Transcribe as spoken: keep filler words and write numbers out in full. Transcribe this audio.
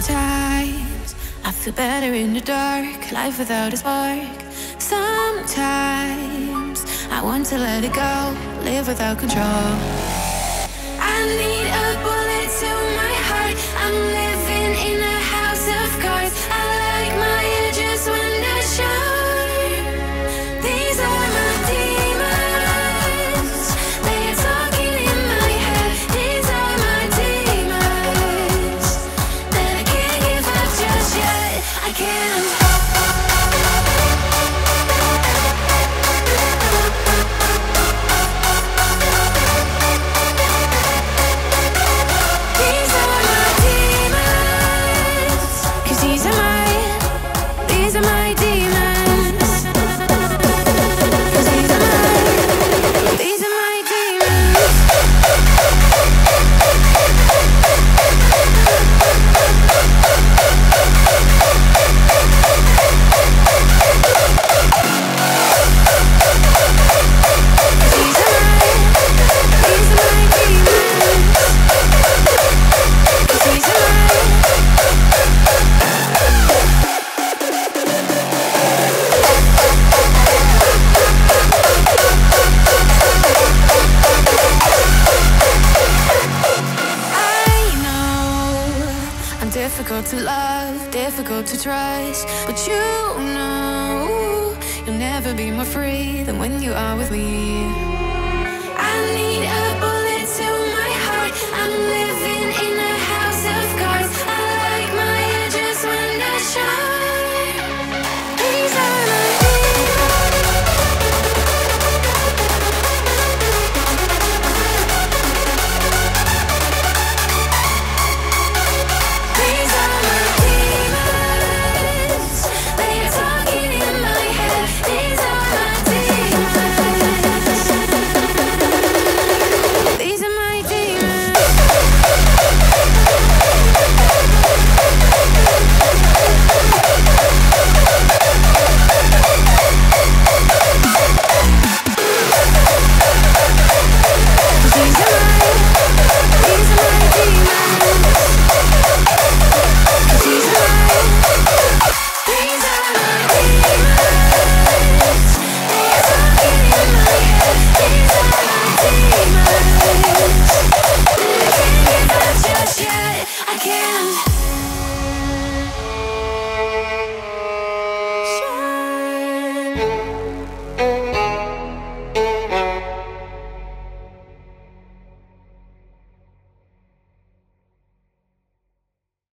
Sometimes I feel better in the dark, life without a spark. Sometimes I want to let it go, live without control. I need a bullet to my heart. I'm living in a house of cards. I like my edges when they're sharp. These are my demons. They're talking in my head. These are my demons that I can't give up just yet. I can't. Difficult to love, difficult to trust, but you know you'll never be more free than when you are with me.